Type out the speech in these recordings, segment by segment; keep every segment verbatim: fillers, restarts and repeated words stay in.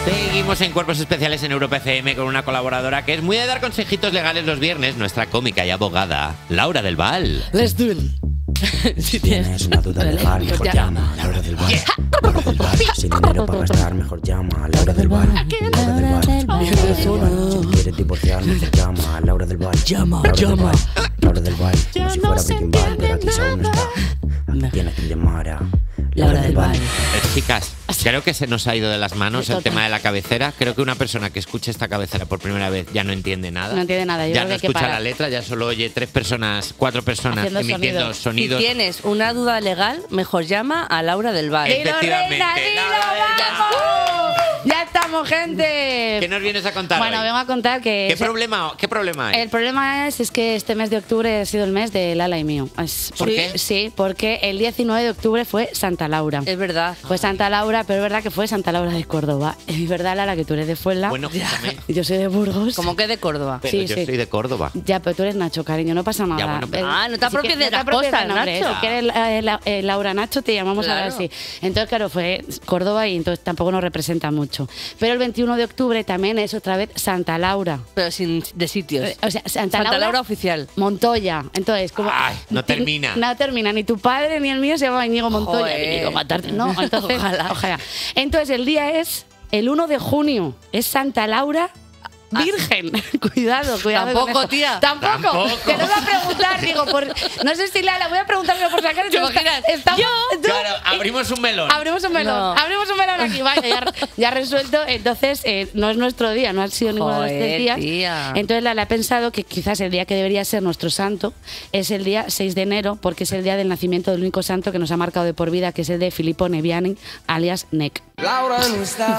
Seguimos en Cuerpos Especiales en Europa F M con una colaboradora que es muy de dar consejitos legales los viernes, nuestra cómica y abogada, Laura del Val. Let's do it. Si tienes una duda legal, mejor llama a Laura del Val. Laura del Val. Sin dinero para gastar, mejor llama a Laura del Val. Laura del Val. Si quieres divorciar, mejor llama a Laura del Val. Llama, Laura del llama. Val. Laura del Val. Como si fuera Breaking Bad, pero aquí aún no está. Aquí tienes que llamar a Laura del Val. Eh, chicas, creo que se nos ha ido de las manos el tema de la cabecera. Creo que una persona que escuche esta cabecera por primera vez ya no entiende nada. No entiende nada. Yo Ya creo no que hay que escucha parar. la letra, ya solo oye tres personas, cuatro personas Haciendo emitiendo sonidos. sonidos. Si tienes una duda legal, mejor llama a Laura del Val. ¡Dilo, Efectivamente, reina, dilo, Laura del vamos! ¡Ya estamos, gente! ¿Qué nos vienes a contar Bueno, hoy? vengo a contar que... ¿Qué se- problema, ¿Qué problema hay? El problema es, es que este mes de octubre ha sido el mes de Lala y mío. Es- ¿Por sí, qué? Sí, porque el diecinueve de octubre fue Santa Laura. Es verdad. Fue Santa Laura, pero es verdad que fue Santa Laura de Córdoba. Es verdad, Lara, que tú eres de Fuenla. Bueno, escúchame. Y yo soy de Burgos. Como que de Córdoba. Pero sí, yo sí. soy de Córdoba. Ya, pero tú eres Nacho, cariño, no pasa nada. Ya, bueno, pero- Eh, Ah, no te apropies que- de te las apropies cosas, del nombre, Nacho. Si quieres eh, la- eh, Laura Nacho, te llamamos ahora Claro. así. Entonces, claro, fue Córdoba y entonces tampoco nos representa mucho. Pero el veintiuno de octubre también es otra vez Santa Laura. Pero sin de sitios. Eh, O sea, Santa, Santa Laura, Laura oficial. Montoya. Entonces, como. Ay, no ti- termina. No termina. Ni tu padre ni el mío se llama Íñigo Montoya. Joder. Íñigo matarte. No, entonces. Ojalá. ojalá. Entonces, el día es el uno de junio. Es Santa Laura. Virgen, cuidado, cuidado. con Tampoco, esto. tía. Tampoco. Tampoco. Te lo voy a preguntar, digo, por, no sé si la, la voy a preguntar, pero por sacar ¿Te imaginas? estamos, Yo. tú- Claro, abrimos un melón. Abrimos un melón, No. abrimos un melón aquí, vaya, ya, ya resuelto. Entonces, eh, no es nuestro día, no ha sido ninguno de los tres Joder, días. tía. Entonces, Lala ha pensado que quizás el día que debería ser nuestro santo es el día seis de enero, porque es el día del nacimiento del único santo que nos ha marcado de por vida, que es el de Filippo Neviani, alias Nec. Laura no está,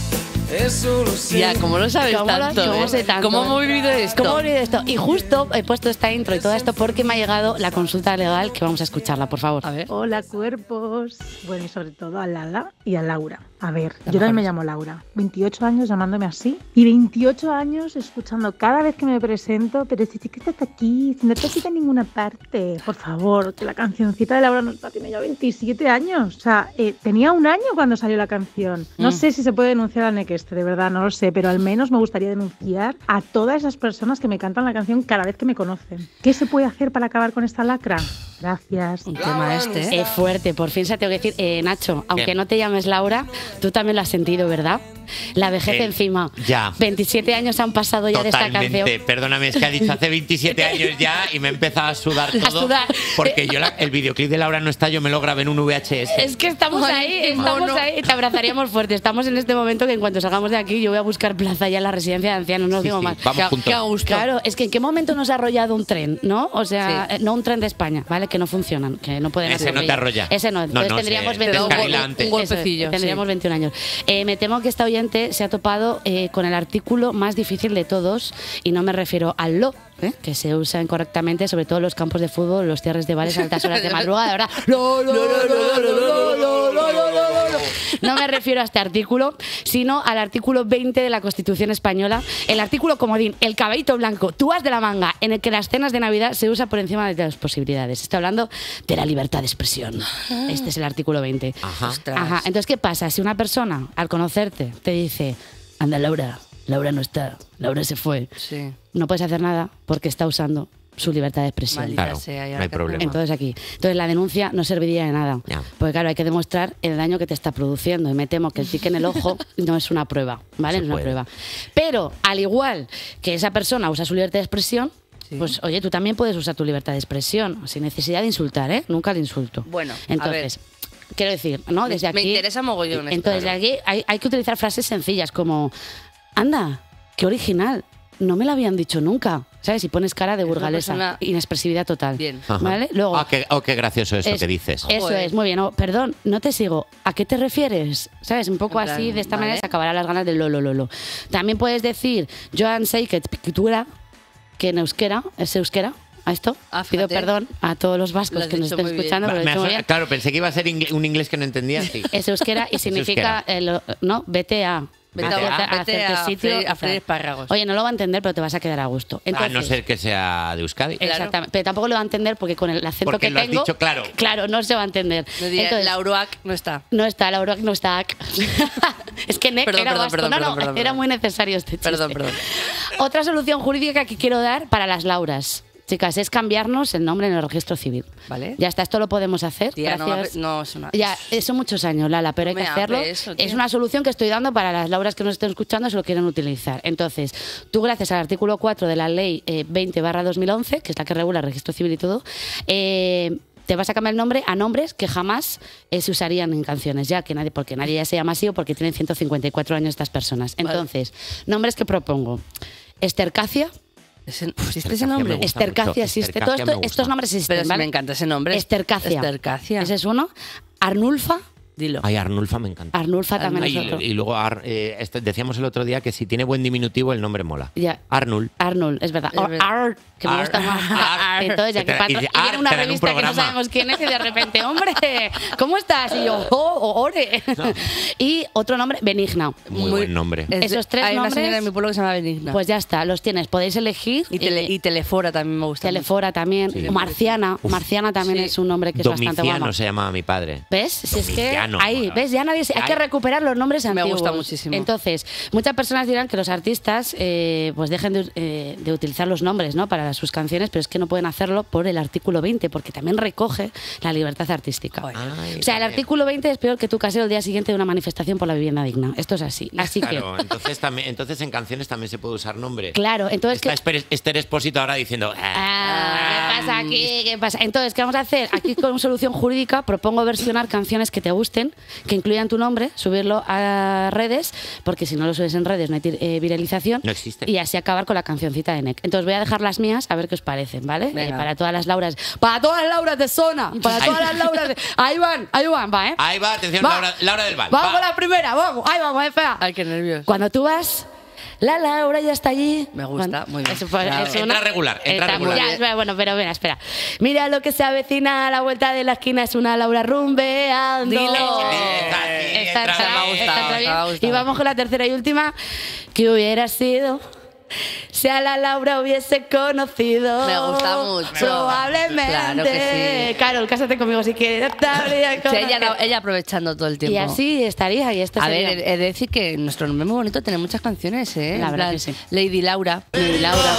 eso lo sé. Ya, ¿cómo lo sabes ¿Cómo lo- tanto? cómo eh? sé tanto? ¿Cómo hemos vivido esto? ¿Cómo olvidé esto? Y justo he puesto esta intro y todo esto porque me ha llegado la consulta legal, que vamos a escucharla, por favor. A ver. Hola cuerpos, bueno y sobre todo a Lala y a Laura. A ver, yo también me llamo Laura, veintiocho años llamándome así y veintiocho años escuchando cada vez que me presento, pero si que estás aquí, si no te has ido a ninguna parte, por favor, que la cancioncita de Laura no está, tiene ya veintisiete años, o sea, eh, tenía un año cuando salió la canción. No Mm. sé si se puede denunciar al Nequeste, de verdad, no lo sé, pero al menos me gustaría denunciar a todas esas personas que me cantan la canción cada vez que me conocen. ¿Qué se puede hacer para acabar con esta lacra? Gracias. Un tema este, ¿eh? Es fuerte, por fin se te tengo que decir, eh, Nacho, aunque Bien. no te llames Laura, tú también lo has sentido, ¿verdad? La vejez Eh, encima. ya. veintisiete años han pasado ya de esta Totalmente, canción. perdóname, es que ha dicho hace veintisiete años ya y me he empezado a sudar A todo. sudar. Porque yo la- el videoclip de Laura no está, yo me lo grabé en un V H S. Es que estamos Ay, ahí, qué estamos mono. ahí, te abrazaríamos fuerte. Estamos en este momento que en cuanto salgamos de aquí yo voy a buscar plaza ya en la residencia de ancianos, no os Sí, digo sí, más. vamos Qué- juntos. qué a gusto. Claro, es que en qué momento nos ha arrollado un tren, ¿no? O sea, Sí. eh, no un tren de España, ¿vale? Que no funcionan, que no pueden Ese no te atropellar. arrolla. Ese no, No, entonces no, tendríamos se- veintiún te da un descarrila gol- antes. un golpecillo, Eso, tendríamos sí. veintiún años. Eh, me temo que esta oyente se ha topado eh, con el artículo más difícil de todos y no me refiero al lo, ¿eh? Que se usa incorrectamente, sobre todo en los campos de fútbol, los cierres de bares a altas horas de madrugada, ¿verdad? Lo, lo, lo, lo, lo, lo, lo, lo, lo, lo, lo. No me refiero a este artículo, sino al artículo veinte de la Constitución Española, el artículo comodín, el caballito blanco, tú has de la manga, en el que las cenas de Navidad se usa por encima de las posibilidades. Estoy hablando de la libertad de expresión. Este es el artículo veinte. Ajá. Ostras. Ajá. Entonces, ¿qué pasa? Si una persona, al conocerte, te dice, anda, Laura, Laura no está, Laura se fue, Sí. no puedes hacer nada porque está usando su libertad de expresión. Maldita Claro, sea, y no ahora hay qué problema. hacemos. Entonces aquí. Entonces la denuncia no serviría de nada. Ya. Porque claro, hay que demostrar el daño que te está produciendo. Y me temo que el tique en el ojo no es una prueba, ¿vale? Se No es una puede. prueba. Pero al igual que esa persona usa su libertad de expresión, Sí. pues oye, tú también puedes usar tu libertad de expresión sin necesidad de insultar, ¿eh? Nunca el insulto. Bueno, a entonces. Quiero decir, ¿no? Me- Desde me aquí. interesa mogollón esto, Entonces, claro. de aquí hay, hay que utilizar frases sencillas como: anda, qué original, no me lo habían dicho nunca. ¿Sabes? Y pones cara de una burgalesa, persona- inexpresividad total. Bien. Ajá. ¿Vale? Luego. Ah, qué, oh, qué gracioso eso Es- que dices. Eso Joder. es, muy bien. Oh, perdón, no te sigo. ¿A qué te refieres? ¿Sabes? Un poco En plan, así, de esta vale. manera se acabarán las ganas del lo, lo, lo, lo. También puedes decir, Joan Seiket Pictura, que en euskera, es euskera, a esto. Ah, Pido fíjate. perdón a todos los vascos Lo has que nos dicho estén muy bien. escuchando, Va, pero lo me he dicho muy aso- bien. claro, pensé que iba a ser ingle- un inglés que no entendía. Sí. Es euskera y significa, euskera. el- no, vete a. Vete, Hacerte- a, vete hacerte a, sitio freír, y a tal. freír espárragos. Oye, no lo va a entender, pero te vas a quedar a gusto. Entonces, a no ser que sea de Euskadi. Exactamente. Pero tampoco lo va a entender porque con el acento Porque que lo has tengo. dicho claro. Claro, no se va a entender. No diría, Entonces, la Uruac no está. no está, la Uruac no está. es que Nek Perdón, era perdón, vasco. perdón, no, perdón, no, perdón, era perdón. muy necesario este chiste. Perdón, perdón. Otra solución jurídica que quiero dar para las Lauras, chicas, es cambiarnos el nombre en el registro civil. Vale. Ya está, esto lo podemos hacer. Tía, no, gracias. no, es una... Ya, eh, son muchos años, Lala, pero hay No que me hacerlo. hable eso, tía. Es una solución que estoy dando para las Lauras que nos estén escuchando si lo quieren utilizar. Entonces, tú gracias al artículo cuatro de la ley eh, veinte barra dos mil once, que es la que regula el registro civil y todo, eh, te vas a cambiar el nombre a nombres que jamás eh, se usarían en canciones, ya que nadie, porque nadie ya se llama así o porque tienen ciento cincuenta y cuatro años estas personas. Entonces, nombres que propongo. Estercacia. Ese- ¿Existe ese Estercacia nombre? me gusta Estercacia mucho, existe. Estercacia Todo esto- me gusta. estos nombres existen, Pero sí ¿vale? me encanta ese nombre. Estercacia. Estercacia. Ese es uno. Arnulfa. Dilo. Ay, Arnulfa me encanta. Arnulfa también Ay, es otro. y, y luego Ar- eh, este- decíamos el otro día que si tiene buen diminutivo el nombre mola. Ya. Arnul. Arnold, es verdad. Es O verdad. Ar, que me Ar. gusta más. Ar. Entonces, ya Y que te- patro- y y dice, viene Ar, una te dan un revista que no programa. sabemos quién es y de repente, hombre, ¿cómo estás? Y yo, oh, oh, ore. Y otro nombre, Benigna. Muy, buen nombre. Es- Esos tres Hay una nombres, señora en mi pueblo que se llama Benigna. Pues ya está, los tienes, podéis elegir. y, tele- eh, y Telefora también me gusta. Telefora también. Sí. Marciana. Uf. Marciana también Sí. es un nombre que es bastante Domiciano guapo. se llamaba mi padre. ¿Ves? Si es que Domiciano, ahí, bueno. ¿ves? Ya nadie se- hay que Ay. recuperar los nombres Me antiguos. gusta muchísimo. Entonces, muchas personas dirán que los artistas eh, pues dejen de, eh, de utilizar los nombres, ¿no? Para sus canciones, pero es que no pueden hacerlo por el artículo veinte, porque también recoge la libertad artística. Ay. Ay, O sea, el vale. artículo veinte es peor que tu casero el día siguiente de una manifestación por la vivienda digna. Esto es así. Así Claro, que, entonces, también, entonces en canciones también se puede usar nombre. claro, entonces... Está ¿qué- Esther, Esther Expósito ahora diciendo... "Ah". Ah, ¿qué pasa aquí? ¿Qué pasa? Entonces, ¿qué vamos a hacer? Aquí con solución jurídica propongo versionar canciones que te gusten, que incluyan tu nombre, subirlo a redes, porque si no lo subes en redes no hay tir- eh, viralización. No existe. Y así acabar con la cancioncita de Nek. Entonces voy a dejar las mías a ver qué os parecen, ¿vale? Venga. Eh, para todas las Lauras. Para todas las Lauras de zona. Para todas las Lauras de... Ahí van, ahí van, va, ¿eh? Ahí va, atención, Va. Laura, Laura del Val. Vamos va. con la primera, vamos. Ahí vamos, espera. Ay, qué nervios. Cuando tú vas, la Laura ya está allí. Me gusta, Cuando- muy bien. Eso fue- Bravo. es Entra regular, entra Está muy regular. bien. Espera, bueno, pero ven, espera. Mira lo que se avecina a la vuelta de la esquina, es una Laura rumbeando. Dilo. Está aquí, Esta entra está- me ha bien. gustado, esta está bien. me ha gustado. Y vamos con la tercera y última. ¿Qué hubiera sido si a la Laura hubiese conocido? Me gusta mucho. Probablemente. Claro que sí. Carol, cásate conmigo si quieres. Sí, ella, ella aprovechando todo el tiempo. Y así estaría. Y esto A sería- ver, he de decir que nuestro nombre es muy bonito, tiene muchas canciones, ¿eh? La En verdad plan, que sí. Lady Laura. Lady Laura.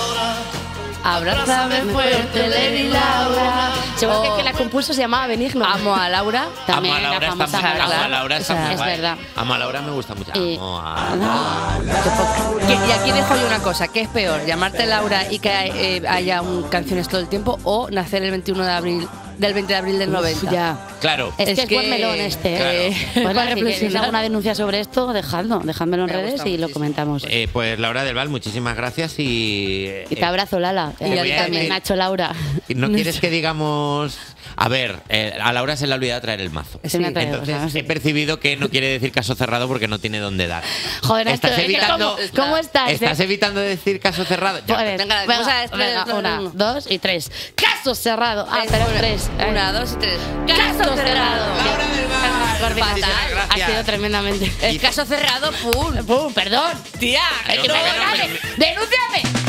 Abrázame fuerte, Lady Laura. Seguro que O el que la compuso se llamaba Benigno. Amo a Laura. También Amo a Laura, la está famosa muy- Amo a Amo a Laura. Laura está O sea, muy es guay. verdad. Amo a Laura me gusta mucho. Y- Amo a Que- y aquí dejo yo una cosa, ¿qué es peor? ¿Llamarte Laura y que eh, haya un, canciones todo el tiempo o nacer el veintiuno de abril del veinte de abril del noventa? Ya. Claro. Es, Es que es que- buen melón este. Claro. ¿eh? Pues Para nada, si queréis reflexionar. alguna denuncia sobre esto, dejadlo, dejádmelo en Me redes gusta y lo muchísimo. comentamos. Eh, pues Laura del Val, muchísimas gracias y... y te eh, abrazo, Lala. Y Eh, a ti también. Nacho Laura. ¿No quieres que digamos...? A ver, eh, a Laura se le ha olvidado traer el mazo. Se me ha traído, Entonces claro, sí. he percibido que no quiere decir caso cerrado porque no tiene dónde dar. Joder, Nacho, estás es que evitando... ¿cómo, ¿cómo estás? ¿Estás eh? evitando decir caso cerrado? Ya. Joder, Venga, venga, vamos a ver, venga, tres, una, dos, uno. dos y tres. ¡Caso cerrado! Ah, Es pero una- tres. Ay. Una, dos y tres. ¡Caso cerrado! Laura del Val. Coordinación. Muchísimas gracias. Ha sido tremendamente. El caso cerrado, pum. ¡Pum! ¡Perdón! Tía, ¡Ay, que no, me que no, dale! pero- ¡Denúnciame!